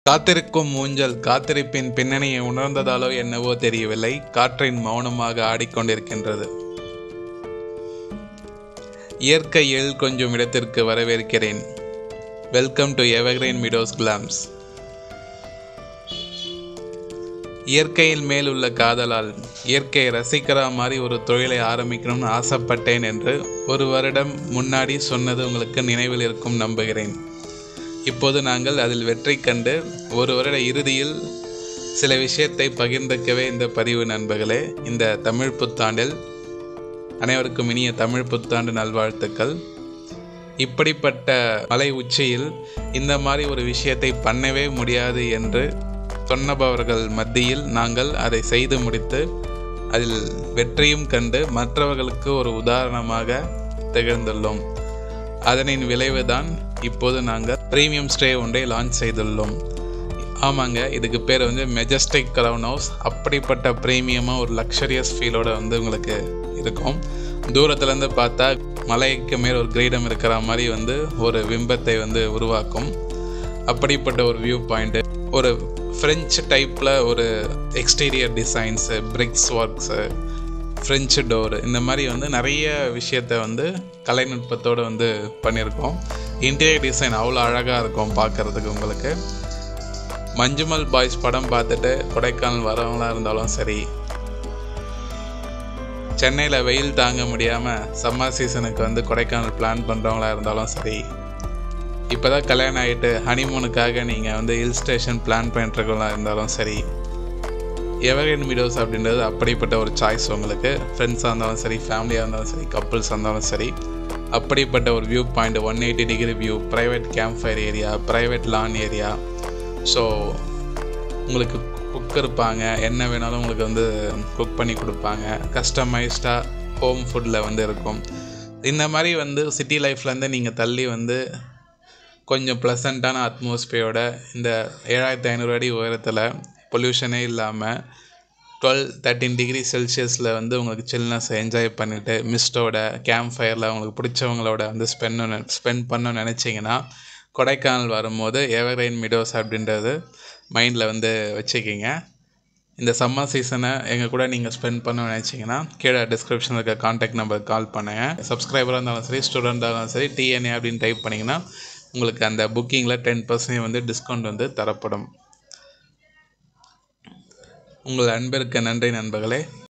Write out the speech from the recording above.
காத்திருக்கும் ஊஞ்சல் காத்திருப்பின் பின்னணியை உணர்ந்ததாலோ என்னவோ தெரியவில்லை, காற்றின் மௌனமாக ஆடிக்கொண்டிருக்கின்றது. இயற்கையில் கொஞ்சம் இடத்திற்கு வரவேற்கிறேன். Welcome to evergreen meadows glamps. இயற்கையின் மேல் உள்ள காதலால் இயற்கையை ரசிக்கிற மாதிரி ஒரு தொழிலை ஆரம்பிக்கணும்னு ஆசைப்பட்டேன் என்று ஒரு வருடம் முன்னாடி சொன்னது உங்களுக்கு நினைவில் இருக்கும் நம்புகிறேன். இப்போது நாங்கள் அதில் வெற்றி கண்டு ஒரு வருட இறுதியில் சில விஷயத்தை பகிர்ந்துக்கவே இந்த பதிவு நண்பர்களே. இந்த தமிழ் புத்தாண்டில் அனைவருக்கும் இனிய தமிழ் புத்தாண்டு நல்வாழ்த்துக்கள். இப்படிப்பட்ட மலை உச்சியில் இந்த மாதிரி ஒரு விஷயத்தை பண்ணவே முடியாது என்று சொன்னபவர்கள் மத்தியில் நாங்கள் அதை செய்து முடித்து அதில் வெற்றியும் கண்டு மற்றவர்களுக்கு ஒரு உதாரணமாக திகழ்ந்துள்ளோம். அதனின் விளைவுதான் இப்போது நாங்கள் ப்ரீமியம் ஸ்டே ஒன்றை லான்ச் செய்துள்ளோம். ஆமாங்க, இதுக்கு பேர் மெஜஸ்டிக் க்ரௌன் ஹவுஸ். அப்படிப்பட்ட ப்ரீமியமாக ஒரு லக்ஸரியஸ் ஃபீலோடு உங்களுக்கு இருக்கும். தூரத்துலேருந்து பார்த்தா மலைக்கு மேல் ஒரு கிரீடம் இருக்கிற மாதிரி ஒரு பிம்பத்தை உருவாக்கும். அப்படிப்பட்ட ஒரு வியூ பாயிண்ட்டு, ஒரு ஃப்ரெஞ்சு டைப்பில் ஒரு exterior designs, bricks works, French door, இந்த மாதிரி நிறைய விஷயத்தை கலைநுட்பத்தோடு பண்ணியிருக்கோம். இன்டீரியர் டிசைன் அவ்வளோ அழகாக இருக்கும் பார்க்குறதுக்கு. உங்களுக்கு மஞ்சுமல் பாய்ஸ் படம் பார்த்துட்டு கொடைக்கானல் வரவங்களாக இருந்தாலும் சரி, சென்னையில் வெயில் தாங்க முடியாமல் சம்மர் சீசனுக்கு கொடைக்கானல் பிளான் பண்ணுறவங்களா இருந்தாலும் சரி, இப்போ தான் கல்யாணம் ஆகிட்டு ஹனிமூனுக்காக நீங்கள் ஹில் ஸ்டேஷன் பிளான் பண்ணிட்டுருக்கவங்களா இருந்தாலும் சரி, எவர்கிரீன் மீடோஸ் அப்படின்றது அப்படிப்பட்ட ஒரு சாய்ஸ். உங்களுக்கு ஃப்ரெண்ட்ஸாக இருந்தாலும் சரி, ஃபேமிலியாக இருந்தாலும் சரி, கப்புள்ஸாக இருந்தாலும் சரி, அப்படிப்பட்ட ஒரு view point, 180 degree view, private camp fire area, private lawn area. So உங்களுக்கு குக் இருப்பாங்க, என்ன வேணாலும் உங்களுக்கு குக் பண்ணி கொடுப்பாங்க. கஸ்டமைஸ்டாக ஹோம் ஃபுட்டில் இருக்கும். இந்த மாதிரி சிட்டி லைஃப்லேருந்து நீங்கள் தள்ளி கொஞ்சம் ப்ளசண்ட்டான அட்மாஸ்பியரோட இந்த 7500 அடி உயரத்தில் பொல்யூஷனே இல்லாமல் 12-13 டிகிரி செல்சியஸில் உங்களுக்கு சில்னஸ் என்ஜாய் பண்ணிவிட்டு மிஸ்டோட கேம்ப் ஃபயரில் உங்களுக்கு பிடிச்சவங்களோட ஸ்பெண்ட் பண்ணணும்னு நினச்சிங்கன்னா கொடைக்கானல் வரும்போது எவர்கிரீன் மீடோஸ் அப்படின்றது மைண்டில் வச்சுக்கிங்க. இந்த சம்மர் சீசனை எங்கள் கூட நீங்கள் ஸ்பெண்ட் பண்ணணும்னு நினச்சிங்கன்னா கீழே டிஸ்கிரிப்ஷனில் இருக்க கான்டாக்ட் நம்பருக்கு கால் பண்ணுங்கள். சப்ஸ்கிரைபராக இருந்தாலும் சரி, ஸ்டூடெண்ட்டாக இருந்தாலும் சரி, டிஎன்ஏ அப்படின்னு டைப் பண்ணிங்கன்னா உங்களுக்கு அந்த புக்கிங்கில் 10% டிஸ்கவுண்ட் தரப்படும். உங்கள் அன்பிற்கு நன்றி நண்பர்களே.